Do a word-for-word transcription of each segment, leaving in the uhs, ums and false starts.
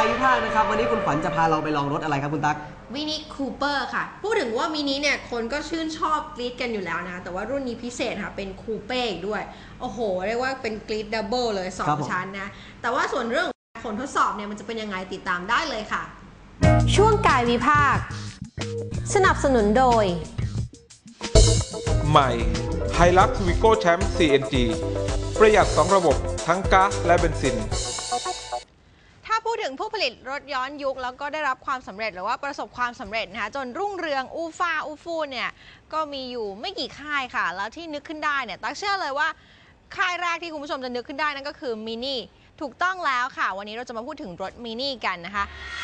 วิพากษ์นะครับวันนี้คุณขวัญจะพาเราไปลองรถอะไรครับคุณตั๊กมินิคูเปอร์ค่ะพูดถึงว่ามินิเนี่ยคนก็ชื่นชอบกรี๊ดกันอยู่แล้วนะแต่ว่ารุ่นนี้พิเศษค่ะเป็นคูเป้อีกด้วยโอ้โหเรียกว่าเป็นกรี๊ดดับเบิลเลยสองชั้นนะแต่ว่าส่วนเรื่องผลทดสอบเนี่ยมันจะเป็นยังไงติดตามได้เลยค่ะช่วงกายวิพากษ์สนับสนุนโดยใหม่ Hilux Vigo Champ ซี เอ็น จี ประหยัดสองระบบทั้งก๊าซและเบนซินถ้าพูดถึงผู้ผลิตรถย้อนยุคแล้วก็ได้รับความสำเร็จหรือว่าประสบความสำเร็จนะคะจนรุ่งเรืองอู้ฟ้าอู้ฟู่เนี่ยก็มีอยู่ไม่กี่ค่ายค่ะแล้วที่นึกขึ้นได้เนี่ยตั๊กเชื่อเลยว่าค่ายแรกที่คุณผู้ชมจะนึกขึ้นได้นั่นก็คือมินิถูกต้องแล้วค่ะวันนี้เราจะมาพูดถึงรถมินิกันนะคะ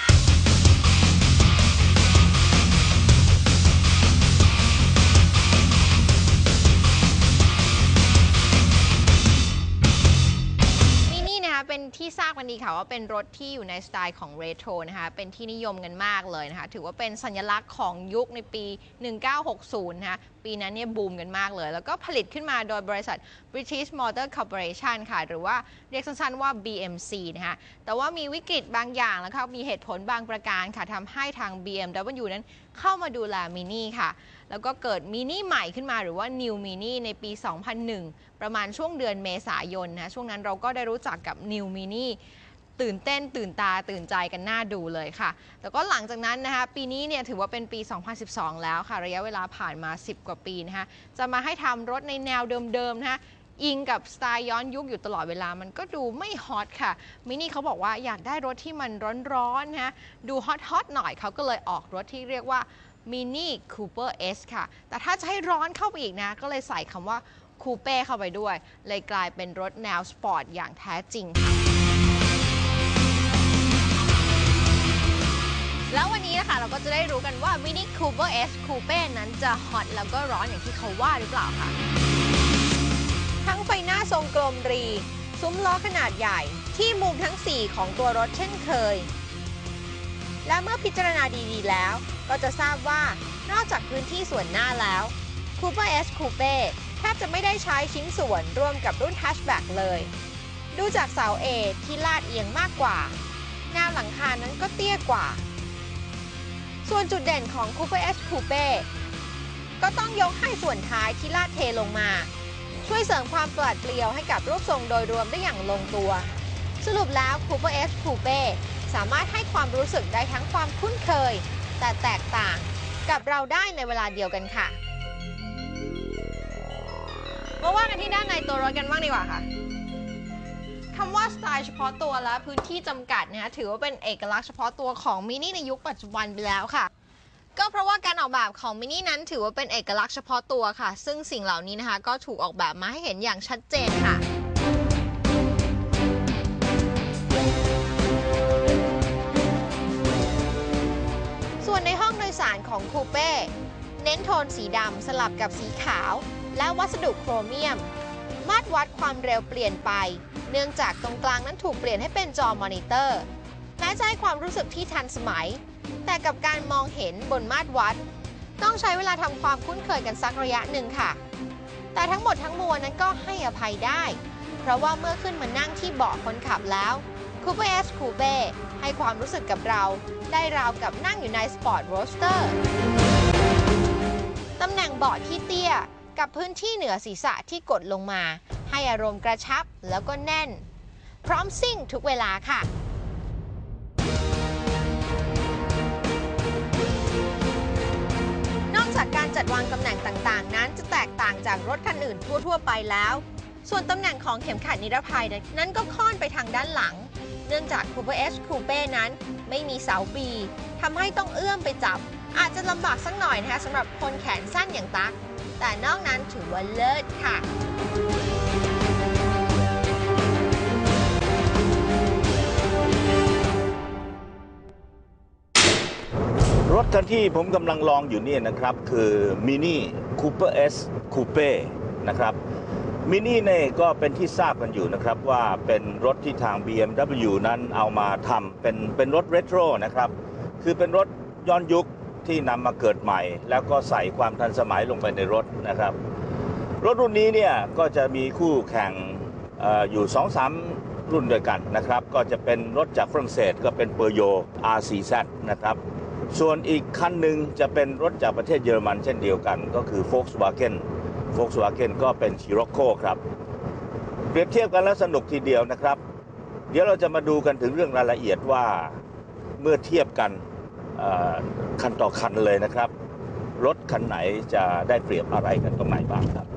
เป็นที่ทราบกันดีค่ะว่าเป็นรถที่อยู่ในสไตล์ของเรโทรนะคะเป็นที่นิยมกันมากเลยนะคะถือว่าเป็นสัญลักษณ์ของยุคในปีหนึ่งเก้าหกศูนย์นะคะปีนั้นเนี่ยบูมกันมากเลยแล้วก็ผลิตขึ้นมาโดยบริษัท British Motor Corporation ค่ะหรือว่าเรียกสั้นๆว่า บี เอ็ม ซี นะคะแต่ว่ามีวิกฤตบางอย่างแล้วก็มีเหตุผลบางประการค่ะทำให้ทาง บี เอ็ม ดับเบิลยู นั้นเข้ามาดูแลมินิค่ะแล้วก็เกิดมินิใหม่ขึ้นมาหรือว่า New Mini ในปี สองพันหนึ่ง ประมาณช่วงเดือนเมษายนนะช่วงนั้นเราก็ได้รู้จักกับ New Mini ตื่นเต้นตื่นตาตื่นใจกันน่าดูเลยค่ะแต่ก็หลังจากนั้นนะคะปีนี้เนี่ยถือว่าเป็นปี สองพันสิบสอง แล้วค่ะระยะเวลาผ่านมาสิบกว่าปีนะคะจะมาให้ทำรถในแนวเดิมๆนะคะอิงกับสไตล์ย้อนยุคอยู่ตลอดเวลามันก็ดูไม่ฮอตค่ะมินิเขาบอกว่าอยากได้รถที่มันร้อนๆนะดูฮอตๆหน่อยเขาก็เลยออกรถที่เรียกว่ามินิคูเปอร์ เอส ค่ะแต่ถ้าจะให้ร้อนเข้าไปอีกนะก็เลยใส่คำว่าคูเป้เข้าไปด้วยเลยกลายเป็นรถแนวสปอร์ตอย่างแท้จริงค่ะแล้ววันนี้นะคะเราก็จะได้รู้กันว่า Mini Cooper S Coupe นั้นจะฮอตแล้วก็ร้อนอย่างที่เขาว่าหรือเปล่าค่ะทั้งไฟหน้าทรงกลมรีซุ้มล้อขนาดใหญ่ที่มุมทั้งสี่ของตัวรถเช่นเคยและเมื่อพิจารณาดีๆแล้วก็จะทราบว่านอกจากพื้นที่ส่วนหน้าแล้ว Cooper S Coupe แทบจะไม่ได้ใช้ชิ้นส่วนร่วมกับรุ่น Hatchback เลยดูจากเสา A ที่ลาดเอียงมากกว่าแนวหลังคานั้นก็เตี้ยกว่าส่วนจุดเด่นของ Cooper S Coupe ก็ต้องยกให้ส่วนท้ายที่ลาดเทลงมาช่วยเสริมความปราดเปรียวให้กับรูปทรงโดยรวมได้อย่างลงตัวสรุปแล้ว Cooper S Coupe สามารถให้ความรู้สึกได้ทั้งความคุ้นเคยแต่แตกต่างกับเราได้ในเวลาเดียวกันค่ะมาว่ากันที่ด้านในตัวรถกันบ้างดีกว่าค่ะคำว่าสไตล์เฉพาะตัวและพื้นที่จำกัดนะคะถือว่าเป็นเอกลักษณ์เฉพาะตัวของมินิในยุคปัจจุบันไปแล้วค่ะก็เพราะว่าการออกแบบของมินินั้นถือว่าเป็นเอกลักษณ์เฉพาะตัวค่ะซึ่งสิ่งเหล่านี้นะคะก็ถูกออกแบบมาให้เห็นอย่างชัดเจนค่ะส่วนในห้องโดยสารของคูเป้เน้นโทนสีดำสลับกับสีขาวและวัสดุโครเมียมมาตรวัดความเร็วเปลี่ยนไปเนื่องจากตรงกลางนั้นถูกเปลี่ยนให้เป็นจอมอนิเตอร์แม้จะให้ความรู้สึกที่ทันสมัยแต่กับการมองเห็นบนมาตรวัดต้องใช้เวลาทำความคุ้นเคยกันสักระยะหนึ่งค่ะแต่ทั้งหมดทั้งมวลนั้นก็ให้อภัยได้เพราะว่าเมื่อขึ้นมานั่งที่เบาะคนขับแล้ว Cooper S Coupe ให้ความรู้สึกกับเราได้ราวกับนั่งอยู่ในสปอร์ตโรสเตอร์ตำแหน่งเบาะที่เตี้ยกับพื้นที่เหนือศีรษะที่กดลงมาให้อารมณ์กระชับแล้วก็แน่นพร้อมซิ่งทุกเวลาค่ะนอกจากการจัดวางตำแหน่งต่างๆนั้นจะแตกต่างจากรถคันอื่นทั่วๆไปแล้วส่วนตำแหน่งของเข็มขัดนิรภัยนั้นก็ค่อนไปทางด้านหลังเนื่องจาก Cooper S Coupe นั้นไม่มีเสา B ทำให้ต้องเอื้อมไปจับอาจจะลำบากสักหน่อยนะคะสำหรับคนแขนสั้นอย่างตั๊กแต่นอกนั้นถือว่าเลิศค่ะรถคันที่ผมกำลังลองอยู่นี่นะครับคือ Mini Cooper S Coupe นะครับมินิเนี่ยก็เป็นที่ทราบกันอยู่นะครับว่าเป็นรถที่ทาง บี เอ็ม ดับเบิลยู นั้นเอามาทำเป็นเป็นรถเรโทรนะครับคือเป็นรถย้อนยุคที่นำมาเกิดใหม่แล้วก็ใส่ความทันสมัยลงไปในรถนะครับ รถรุ่นนี้เนี่ยก็จะมีคู่แข่ง อ, อยู่ สองสามรุ่นด้วยกันนะครับก็จะเป็นรถจากฝรั่งเศสก็เป็น Peugeot อาร์ โฟร์ แซด นะครับส่วนอีกคันหนึ่งจะเป็นรถจากประเทศเยอรมันเช่นเดียวกันก็คือ Volkswagen Volkswagen ก็เป็น Scirocco ครับเปรียบเทียบกันแล้วสนุกทีเดียวนะครับเดี๋ยวเราจะมาดูกันถึงเรื่องรายละเอียดว่าเมื่อเทียบกันคันต่อคันเลยนะครับรถคันไหนจะได้เปรียบอะไรกันตรงไหนบ้างครับ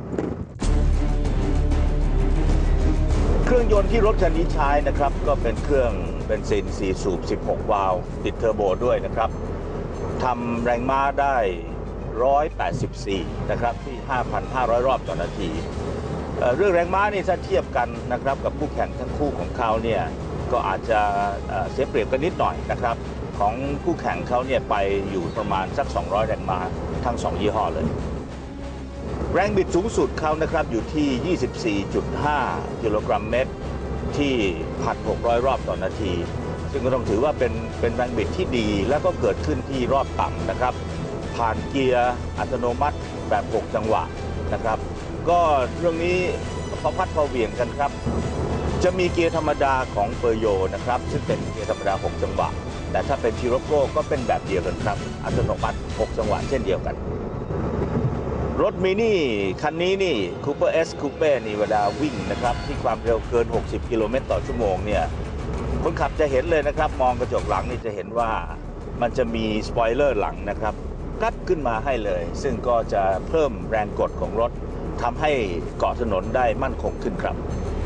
เครื่องยนต์ที่รถคันนี้ใช้นะครับก็เป็นเครื่องเบนซินสี่สูบสิบหกวาล์วติดเทอร์โบด้วยนะครับทำแรงม้าได้หนึ่งร้อยแปดสิบสี่นะครับที่ ห้าพันห้าร้อย รอบต่อนาทีเอ่อเรื่องแรงม้านี่ถ้าเทียบกันนะครับกับคู่แข่งทั้งคู่ของเขาเนี่ยก็อาจจะเอ่อเสียเปรียบกันนิดหน่อยนะครับของคู่แข่งเขาเนี่ยไปอยู่ประมาณสักสองร้อยแรงม้าทั้งสองยี่ห้อเลยแรงบิดสูงสุดเขานะครับอยู่ที่ ยี่สิบสี่จุดห้า กิโลกรัมเมตรที่ หนึ่งพันหกร้อย รอบต่อนาทีซึ่งก็ต้องถือว่าเป็นเป็นแรงบิดที่ดีแล้วก็เกิดขึ้นที่รอบต่ำนะครับผ่านเกียร์อัตโนมัติแบบหกจังหวะนะครับก็เรื่องนี้พอพัดพอเหวี่ยงกันครับจะมีเกียร์ธรรมดาของเปอร์โยนะครับซึ่งเป็นเกียร์ธรรมดาหกจังหวะแต่ถ้าเป็นชิโรโก้ก็เป็นแบบเดียวกันครับอัตโนมัติหกจังหวะเช่นเดียวกันรถมินิคันนี้นี่ Cooper S Coupe นี่เวลาวิ่งนะครับที่ความเร็วเกินหกสิบกิโลเมตรต่อชั่วโมงเนี่ยคนขับจะเห็นเลยนะครับมองกระจกหลังนี่จะเห็นว่ามันจะมีสปอยเลอร์หลังนะครับกัดขึ้นมาให้เลยซึ่งก็จะเพิ่มแรงกดของรถทำให้เกาะถนนได้มั่นคงขึ้นครับ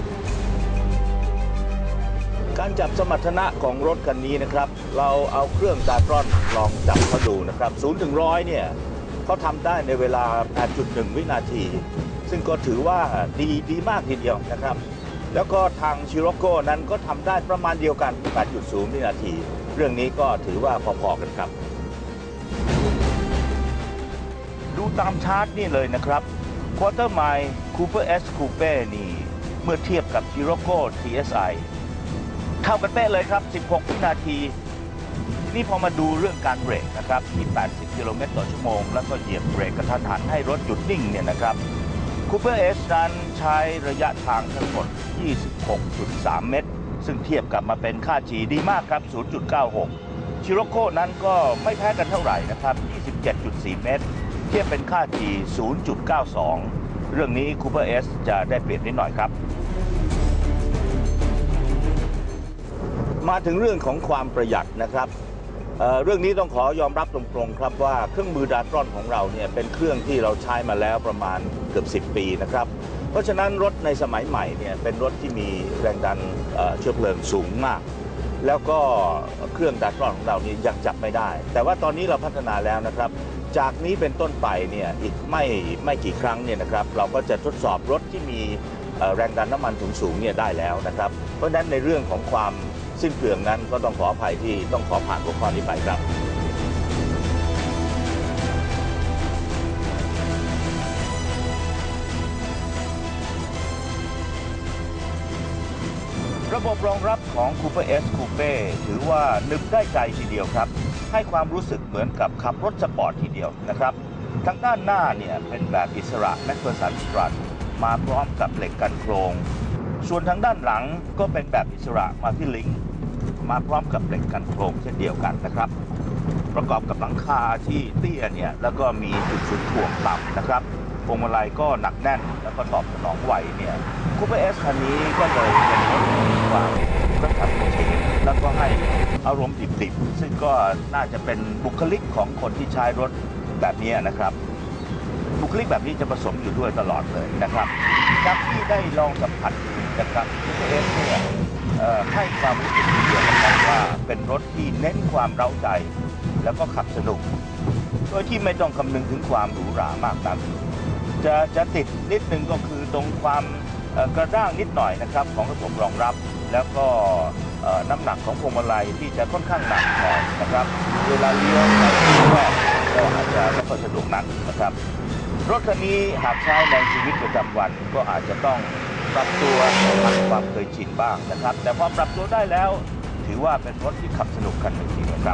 การจับสมรรถนะของรถคันนี้นะครับเราเอาเครื่องดาตรอนลองจับเขาดูนะครับศูนย์ถึงร้อยเนี่ยเขาทำได้ในเวลา แปดจุดหนึ่ง วินาทีซึ่งก็ถือว่าดีดีมากทีเดียวนะครับแล้วก็ทางชิโรโก้นั้นก็ทำได้ประมาณเดียวกัน แปดจุดศูนย์ วินาทีเรื่องนี้ก็ถือว่าพอๆกันครับดูตามชาร์ตนี่เลยนะครับ Quarter Mile Cooper S Coupe นี่เมื่อเทียบกับ Scirocco ที เอส ไอ เท่ากันเป๊ะเลยครับสิบหกวินาทีทีนี้พอมาดูเรื่องการเบรกนะครับที่แปดสิบกิโลเมตรต่อชั่วโมงแล้วก็เหยียบเบรกกระทันหันให้รถหยุดนิ่งเนี่ยนะครับ Cooper S นั้นใช้ระยะทางทั้งหมด ยี่สิบหกจุดสาม เมตรซึ่งเทียบกับมาเป็นค่า G ดีมากครับ ศูนย์จุดเก้าหก Scirocco นั้นก็ไม่แพ้กันเท่าไหร่นะครับ ยี่สิบเจ็ดจุดสี่ เมตรเทียบเป็นค่า G ศูนย์จุดเก้าสอง เรื่องนี้ Cooper S จะได้เปรียบนิดหน่อยครับมาถึงเรื่องของความประหยัดนะครับ เ, เรื่องนี้ต้องขอยอมรับตรงๆครับว่าเครื่องมือดาตรอนของเราเนี่ยเป็นเครื่องที่เราใช้มาแล้วประมาณเกือบสิบปีนะครับเพราะฉะนั้นรถในสมัยใหม่เนี่ยเป็นรถที่มีแรงดันเชื้อเพลิงสูงมากแล้วก็เครื่องดาตรอนของเรานี่ยังจับไม่ได้แต่ว่าตอนนี้เราพัฒนาแล้วนะครับจากนี้เป็นต้นไปเนี่ยอีกไม่ไม่กี่ครั้งเนี่ยนะครับเราก็จะทดสอบรถที่มีแรงดันน้ำมันสูงๆเนี่ยได้แล้วนะครับเพราะฉะนั้นในเรื่องของความสิ้นเปลืองนั้นก็ต้องขออภัยที่ต้องขอผ่านหัวข้อนี้ไปครับระบบรองรับของ Cooper S Coupe ถือว่านึกได้ใจทีเดียวครับให้ความรู้สึกเหมือนกับขับรถสปอร์ตทีเดียวนะครับทางด้านหน้าเนี่ยเป็นแบบอิสระ McPherson Strut มาพร้อมกับเหล็กกันโครงส่วนทางด้านหลังก็เป็นแบบอิสระมาที่ลิงมาพร้อมกับเหล็กกันโครงเช่นเดียวกันนะครับประกอบกับหลังคาที่เตี้ยเนี่ยแล้วก็มีจุดศูนย์ถ่วงต่ำนะครับพวงมาลัยก็หนักแน่นแล้วก็ตอบสนองไวเนี่ย Cooper S คันนี้ก็เลยเป็นรถที่มีความกระชับกระเฉงแล้วก็ให้อารมณ์ดิบๆซึ่งก็น่าจะเป็นบุคลิกของคนที่ใช้รถแบบนี้นะครับบุคลิกแบบนี้จะผสมอยู่ด้วยตลอดเลยนะครับจากที่ได้ลองสัมผัสนะครับ Cooper S เนี่ยให้ความรู้สึกเดียวกันว่าเป็นรถที่เน้นความเร้าใจแล้วก็ขับสนุกโดยที่ไม่ต้องคำนึงถึงความหรูหรามากนักจะจะติดนิดนึงก็คือตรงความกระด้างนิดหน่อยนะครับของระบบรองรับแล้วก็น้ำหนักของพวงมาลัยที่จะค่อนข้างหนักหน่อยนะครับเวลาเลี้ยวในที่แคบก็อาจจะไม่ค่อยสะดวกนักนะครับรถคันนี้หากใช้ในชีวิตประจำวันก็อาจจะต้องปรับตัวทำความเคยชินบ้างนะครับแต่พอปรับตัวได้แล้วถือว่าเป็นรถที่ขับสนุกกันจริงๆนะครับ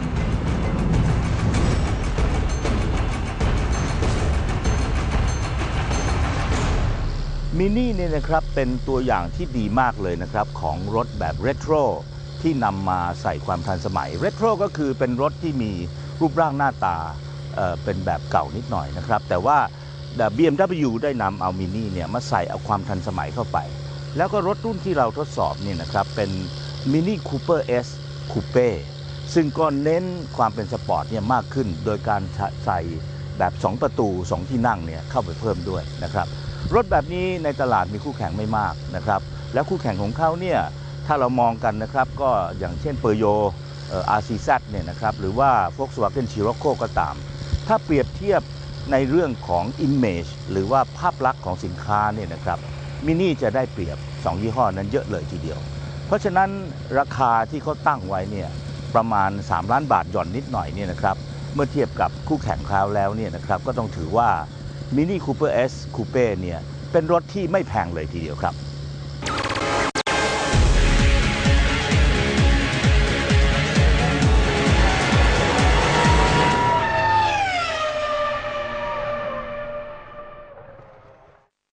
มินิเนี่ยนะครับเป็นตัวอย่างที่ดีมากเลยนะครับของรถแบบเรโทรที่นำมาใส่ความทันสมัยเรโทรก็คือเป็นรถที่มีรูปร่างหน้าตาเอ่อเป็นแบบเก่านิดหน่อยนะครับแต่ว่า บี เอ็ม ดับเบิลยู ได้นำเอามินิเนี่ยมาใส่เอาความทันสมัยเข้าไปแล้วก็รถรุ่นที่เราทดสอบเนี่ยนะครับเป็น Mini Cooper S Coupe ซึ่งก็เน้นความเป็นสปอร์ตเนี่ยมากขึ้นโดยการใส่แบบสองประตูสองที่นั่งเนี่ยเข้าไปเพิ่มด้วยนะครับรถแบบนี้ในตลาดมีคู่แข่งไม่มากนะครับแล้วคู่แข่งของเขาเนี่ยถ้าเรามองกันนะครับก็อย่างเช่นเปอร์โยเอ่อ อาร์ ซี แซด เนี่ยนะครับหรือว่า Volkswagen Scirocco ก็ตามถ้าเปรียบเทียบในเรื่องของ Image หรือว่าภาพลักษณ์ของสินค้าเนี่ยนะครับมินิจะได้เปรียบสองยี่ห้อนั้นเยอะเลยทีเดียวเพราะฉะนั้นราคาที่เขาตั้งไว้เนี่ยประมาณสามล้านบาทหย่อนนิดหน่อยเนี่ยนะครับเมื่อเทียบกับคู่แข่งเขาแล้วเนี่ยนะครับก็ต้องถือว่า Mini Cooper S Coupe เนี่ยเป็นรถที่ไม่แพงเลยทีเดียวครับ